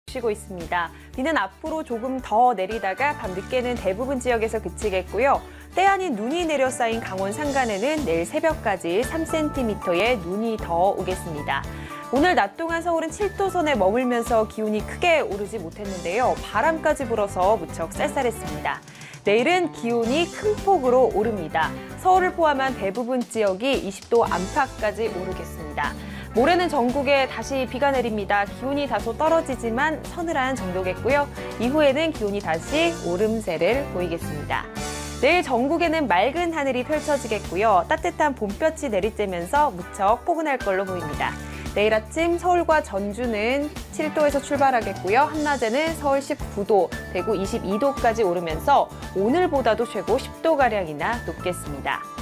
쉬고 있습니다. 비는 앞으로 조금 더 내리다가 밤늦게는 대부분 지역에서 그치겠고요. 때 아닌 눈이 내려 쌓인 강원 산간에는 내일 새벽까지 3cm의 눈이 더 오겠습니다. 오늘 낮 동안 서울은 7도선에 머물면서 기온이 크게 오르지 못했는데요. 바람까지 불어서 무척 쌀쌀했습니다. 내일은 기온이 큰 폭으로 오릅니다. 서울을 포함한 대부분 지역이 20도 안팎까지 오르겠습니다. 모레는 전국에 다시 비가 내립니다. 기온이 다소 떨어지지만 서늘한 정도겠고요. 이후에는 기온이 다시 오름세를 보이겠습니다. 내일 전국에는 맑은 하늘이 펼쳐지겠고요. 따뜻한 봄볕이 내리쬐면서 무척 포근할 걸로 보입니다. 내일 아침 서울과 전주는 7도에서 출발하겠고요. 한낮에는 서울 19도, 대구 22도까지 오르면서 오늘보다도 최고 10도가량이나 높겠습니다.